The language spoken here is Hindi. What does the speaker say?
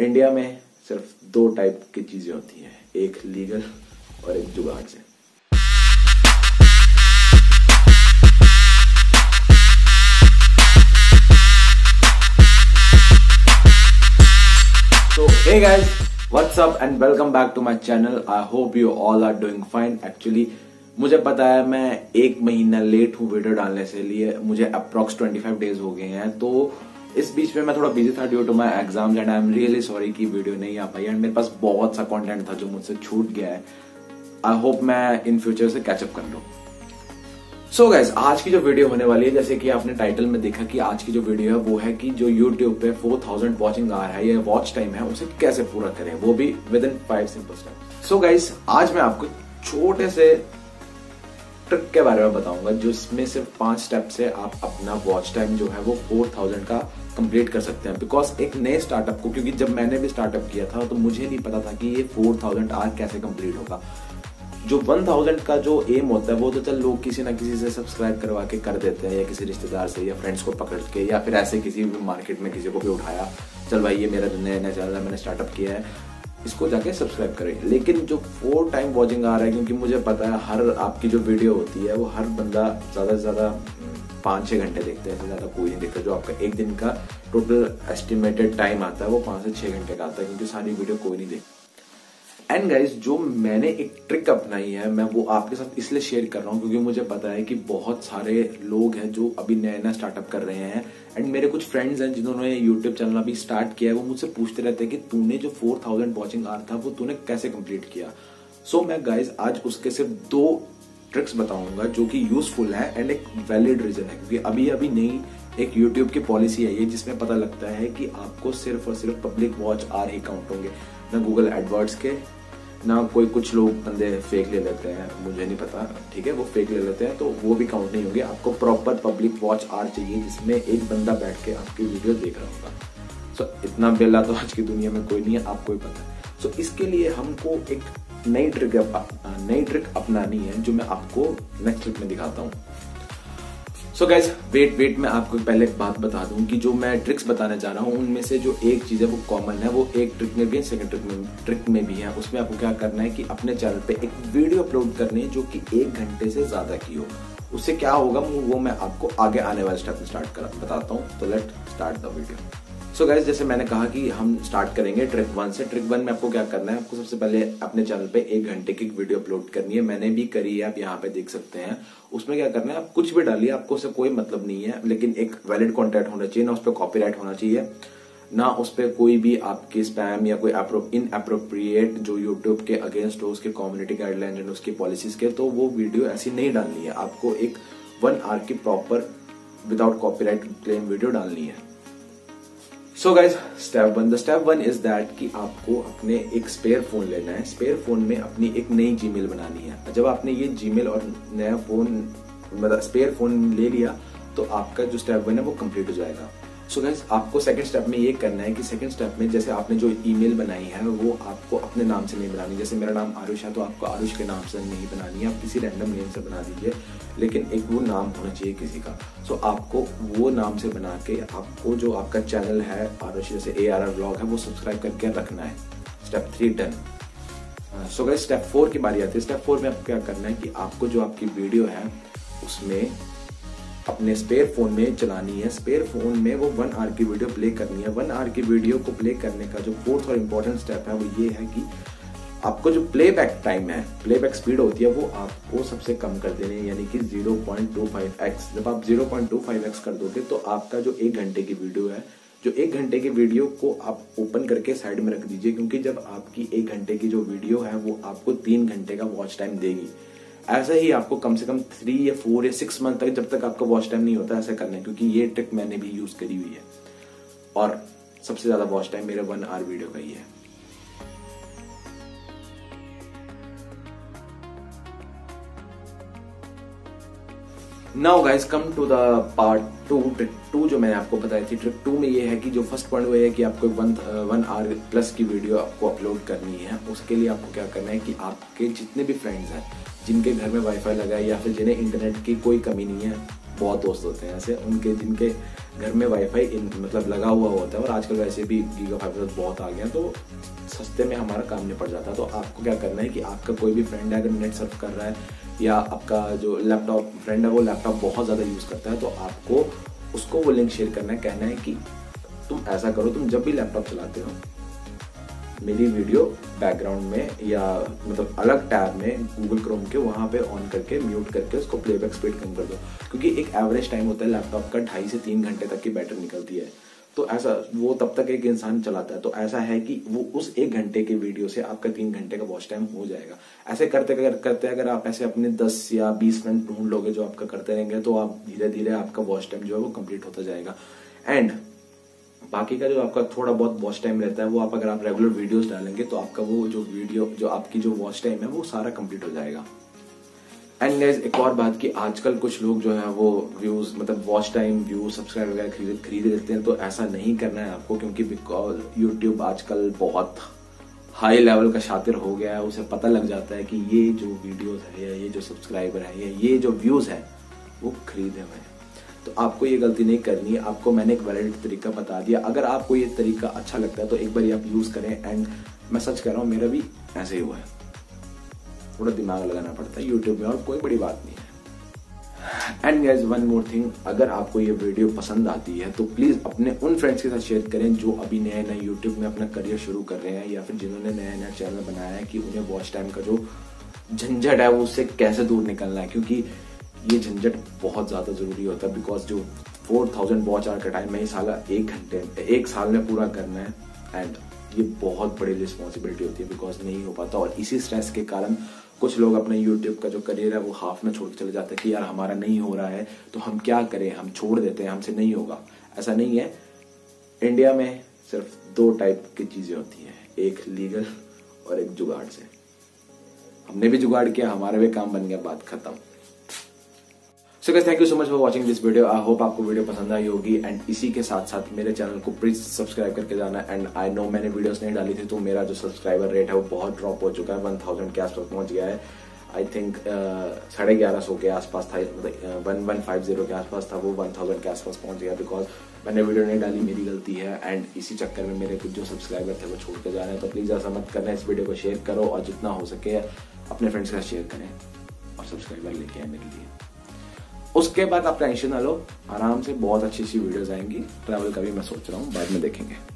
इंडिया में सिर्फ दो टाइप की चीजें होती हैं, एक लीगल और एक जुगाड़ से। So hey guys, what's up and welcome back to my channel. I hope you all are doing fine. Actually मुझे पता है मैं एक महीना लेट हूँ वीडियो डालने से लिए, मुझे अप्रॉक्स 25 डेज हो गए हैं। तो इस बीच में मैं थोड़ा बिजी था due to my exams and I am really sorry कि वीडियो नहीं आ पाई एंड मेरे पास बहुत सा कंटेंट था जो मुझसे छूट गया है। आई होप मैं इन फ्यूचर से कैचअप कर लूँ। सो गाइस, आज की जो वीडियो होने वाली है, जैसे कि आपने टाइटल में देखा कि आज की जो वीडियो है वो है कि जो YouTube पे 4000 वॉचिंग आवर है या वॉच टाइम है उसे कैसे पूरा करें, वो भी within 5 simple steps. So guys, आज मैं आपको छोटे से ट्रिक के बारे में बताऊंगा जिसमें सिर्फ 5 स्टेप से आप अपना वॉच टाइम जो है वो 4000 का कंप्लीट कर सकते हैं। बिकॉज एक नए स्टार्टअप को, क्योंकि जब मैंने भी स्टार्टअप किया था तो मुझे नहीं पता था कि ये 4000 आवर कैसे कंप्लीट होगा। जो 1000 का जो एम होता है वो तो चल लोग किसी ना किसी से सब्सक्राइब करवा के कर देते हैं, या किसी रिश्तेदार से या फ्रेंड्स को पकड़ के, या फिर ऐसे किसी भी मार्केट में किसी को भी उठाया, चल भाई ये मेरा नया नया चैनल है, मैंने स्टार्टअप किया है, इसको जाके सब्सक्राइब करें। लेकिन जो 4 टाइम वॉचिंग आ रहा है, क्योंकि मुझे पता है हर आपकी जो वीडियो होती है वो हर बंदा ज्यादा से ज्यादा 5-6 घंटे देखते हैं, ज्यादा कोई नहीं देखता। जो आपका एक दिन का टोटल एस्टिमेटेड टाइम आता है वो 5 से 6 घंटे का आता है, क्योंकि सारी वीडियो कोई नहीं देखता। एंड गाइज, जो मैंने एक ट्रिक अपनाई है मैं वो आपके साथ इसलिए शेयर कर रहा हूँ क्योंकि मुझे पता है कि बहुत सारे लोग हैं जो अभी नया नया स्टार्टअप कर रहे हैं। एंड मेरे कुछ फ्रेंड्स हैं जिन्होंने यूट्यूब चैनल अभी स्टार्ट किया है, वो मुझसे पूछते रहते हैं कि तूने जो 4000 वॉचिंग आवर था वो तूने कैसे कंप्लीट किया। सो मैं गाइज आज उसके सिर्फ 2 ट्रिक्स बताऊंगा जो कि यूजफुल है एंड एक वैलिड रीजन है, क्योंकि अभी नई एक यूट्यूब की पॉलिसी है ये, जिसमें पता लगता है कि आपको सिर्फ और सिर्फ पब्लिक वॉच आवर ही काउंट होंगे, ना गूगल एडवर्ड्स के, ना कोई कुछ लोग बंदे फेक ले लेते हैं, मुझे नहीं पता, ठीक है, वो फेक ले लेते हैं तो वो भी काउंट नहीं होंगे। आपको प्रॉपर पब्लिक वॉच आवर चाहिए जिसमें एक बंदा बैठ के आपकी वीडियो देख रहा होगा। सो इतना बेला तो आज की दुनिया में कोई नहीं है, आपको ही पता है। सो इसके लिए हमको एक नई ट्रिक अपनानी है जो मैं आपको नेक्स्ट ट्रिक में दिखाता हूँ। सो गाइज, वेट मैं आपको पहले एक बात बता दूं कि जो मैं ट्रिक्स बताने जा रहा हूँ उनमें से जो एक चीज है वो कॉमन है, वो एक ट्रिक में भी है, सेकंड ट्रिक में भी है। उसमें आपको क्या करना है कि अपने चैनल पे एक वीडियो अपलोड करनी है जो कि 1 घंटे से ज्यादा की हो। उससे क्या होगा वो मैं आपको आगे आने वाले स्टेप में बताता हूँ। तो let start the video. So guys, जैसे मैंने कहा कि हम स्टार्ट करेंगे ट्रिक 1 से। ट्रिक 1 में आपको क्या करना है, आपको सबसे पहले अपने चैनल पे 1 घंटे की वीडियो अपलोड करनी है। मैंने भी करी है, आप यहाँ पे देख सकते हैं। उसमें क्या करना है, आप कुछ भी डालिए, आपको उससे कोई मतलब नहीं है, लेकिन एक वैलिड कंटेंट होना चाहिए, ना उस पर कॉपीराइट होना चाहिए, ना उस पर कोई भी आपकी स्पैम या कोई इनअप्रोप्रिएट जो यूट्यूब के अगेंस्ट हो, उसके कम्युनिटी गाइडलाइन एंड उसकी पॉलिसीज के, तो वो वीडियो ऐसी नहीं डालनी है। आपको एक 1 आवर की proper without copyright claim video डालनी है। So guys, step 1, the step 1 is that कि आपको अपने एक स्पेयर फोन लेना है। स्पेयर फोन में अपनी एक नई जीमेल बनानी है। जब आपने ये जीमेल और नया फोन मतलब स्पेयर फोन ले लिया तो आपका जो स्टेप 1 है वो कंप्लीट हो जाएगा। सो गाइज, आपको सेकंड स्टेप में ये करना है कि सेकंड स्टेप में जैसे आपने जो ईमेल बनाई है वो आपको अपने नाम से नहीं बनानी। जैसे मेरा नाम आरुष है तो आपको आरुष के नाम से नहीं बनानी है, आप किसी रैंडम नेम से बना दीजिए, लेकिन एक वो नाम होना चाहिए किसी का। सो आपको वो नाम से बना के आपको जो आपका चैनल है आरुष जैसे ARR व्लॉग है वो सब्सक्राइब करके रखना है। Step 3 done. So guys, step 4 की बारी आती है। स्टेप 4 में आपको क्या करना है कि आपको जो आपकी वीडियो है उसमें अपने स्पेयर फोन में चलानी है। स्पेयर फोन में वो 1 आवर की वीडियो प्ले करनी है। 1 आवर की वीडियो को प्ले करने का जो 4th और इम्पोर्टेंट स्टेप है वो ये है कि आपको जो प्लेबैक टाइम है, प्लेबैक स्पीड होती है, वो आपको सबसे कम कर देनी है, यानी कि 0.25x। जब आप 0.25x कर दोगे तो आपका जो 1 घंटे की वीडियो है, जो 1 घंटे की वीडियो को आप ओपन करके साइड में रख दीजिए, क्योंकि जब आपकी 1 घंटे की जो वीडियो है वो आपको 3 घंटे का वॉच टाइम देगी। ऐसा ही आपको कम से कम 3 या 4 या 6 मंथ तक, जब तक आपका वॉच टाइम नहीं होता, ऐसा करना है, क्योंकि ये ट्रिक मैंने भी यूज करी हुई है और सबसे ज्यादा वॉच टाइम मेरे 1 आवर वीडियो का ही है। Now guys, come to the part 2, trick 2 जो मैंने आपको बताई थी। ट्रिक 2 में ये है कि जो फर्स्ट पॉइंट वो है कि आपको 1 आवर प्लस की वीडियो आपको अपलोड करनी है। उसके लिए आपको क्या करना है कि आपके जितने भी फ्रेंड्स हैं जिनके घर में वाईफाई लगा है या फिर जिन्हें इंटरनेट की कोई कमी नहीं है, बहुत दोस्त होते हैं ऐसे उनके जिनके घर में वाईफाई मतलब लगा हुआ होता है, और आजकल वैसे भी गीगा फाइबर बहुत आ गया, तो सस्ते में हमारा काम निपट जाता है। तो आपको क्या करना है कि आपका कोई भी फ्रेंड है अगर नेट सर्फ कर रहा है, या आपका जो लैपटॉप फ्रेंड है वो लैपटॉप बहुत ज़्यादा यूज़ करता है, तो आपको उसको वो लिंक शेयर करना है। कहना है कि तुम ऐसा करो, तुम जब भी लैपटॉप चलाते हो मेरी वीडियो बैकग्राउंड में या मतलब अलग टैब में गूगल क्रोम के वहाँ पे ऑन करके म्यूट करके उसको प्लेबैक स्पीड कम कर दो, क्योंकि एक एवरेज टाइम होता है लैपटॉप का 2.5 से 3 घंटे तक की बैटरी निकलती है। तो ऐसा वो तब तक एक इंसान चलाता है, तो ऐसा है कि वो उस 1 घंटे के वीडियो से आपका 3 घंटे का वॉच टाइम हो जाएगा। ऐसे करते अगर आप ऐसे अपने 10 या 20 मिनट ढूंढ लोगे जो आपका करते रहेंगे, तो आप धीरे धीरे आपका वॉच टाइम जो है वो कंप्लीट होता जाएगा। एंड बाकी का जो आपका थोड़ा बहुत वॉच टाइम रहता है वो अगर आप रेगुलर वीडियोस डालेंगे तो आपका वो जो वीडियो जो आपकी जो वॉच टाइम है वो सारा कंप्लीट हो जाएगा। एंड गाइस एक और बात कि आजकल कुछ लोग जो है वो व्यूज मतलब वॉच टाइम व्यूज सब्सक्राइब वगैरह खरीद लेते हैं, तो ऐसा नहीं करना है आपको, क्योंकि बिकॉज यूट्यूब आजकल बहुत हाई लेवल का शातिर हो गया है। उसे पता लग जाता है कि ये जो वीडियोस है या ये जो सब्सक्राइबर है या ये जो व्यूज है वो खरीदे हुए हैं। तो आपको ये गलती नहीं करनी है। आपको मैंने एक वैलिड तरीका बता दिया, अगर आपको ये तरीका अच्छा लगता है तो एक बार आप यूज करें। एंड मैं सच कह रहा हूँ, मेरा भी ऐसे ही हुआ है, थोड़ा दिमाग लगाना पड़ता है यूट्यूब में, और कोई बड़ी बात नहीं है। And guys one more thing, अगर आपको ये वीडियो पसंद आती है तो प्लीज अपने उन फ्रेंड्स के साथ शेयर करें जो अभी नए नए यूट्यूब में अपना करियर शुरू कर रहे हैं, या फिर जिन्होंने नया नया चैनल बनाया है कि उन्हें वॉच टाइम का जो झंझट है वो उससे कैसे दूर निकलना है, क्योंकि ये झंझट बहुत ज्यादा जरूरी होता है। बिकॉज जो 4000 वॉच आवर का टाइम है साला 1 साल में पूरा करना है, एंड ये बहुत बड़ी रिस्पॉन्सिबिलिटी होती है, बिकॉज नहीं हो पाता। और इसी स्ट्रेस के कारण कुछ लोग अपने यूट्यूब का जो करियर है वो हाफ में छोड़ के चले जाते हैं कि यार हमारा नहीं हो रहा है तो हम क्या करें, हम छोड़ देते हैं, हमसे नहीं होगा। ऐसा नहीं है। इंडिया में सिर्फ 2 टाइप की चीजें होती हैं, एक लीगल और एक जुगाड़ से। हमने भी जुगाड़ किया, हमारा भी काम बन गया, बात खत्म। So guys thank you so much for watching this video. I hope आपको वीडियो पसंद आई होगी, एंड इसी के साथ साथ मेरे चैनल को प्लीज सब्सक्राइब करके जाना। एंड आई नो मैंने वीडियोस नहीं डाली थी तो मेरा जो सब्सक्राइबर रेट है वो बहुत ड्रॉप हो चुका है, 1000 के आसपास पहुंच गया है। आई थिंक 1150 के आसपास था, मतलब 1150 के आसपास था, वो 1000 के आसपास पहुंच गया, बिकॉज मैंने वीडियो नहीं डाली, मेरी गलती है। एंड इसी चक्कर में मेरे कुछ जो सब्सक्राइबर थे वो छोड़ के जा रहे हैं। तो प्लीज ऐसा मत करना, इस वीडियो को शेयर करो और जितना हो सके अपने फ्रेंड्स के साथ शेयर करें और सब्सक्राइबर लेके आए मेरे लिए। उसके बाद आप टेंशन ना लो, आराम से बहुत अच्छी वीडियोस आएंगी। ट्रैवल का भी मैं सोच रहा हूँ, बाद में देखेंगे।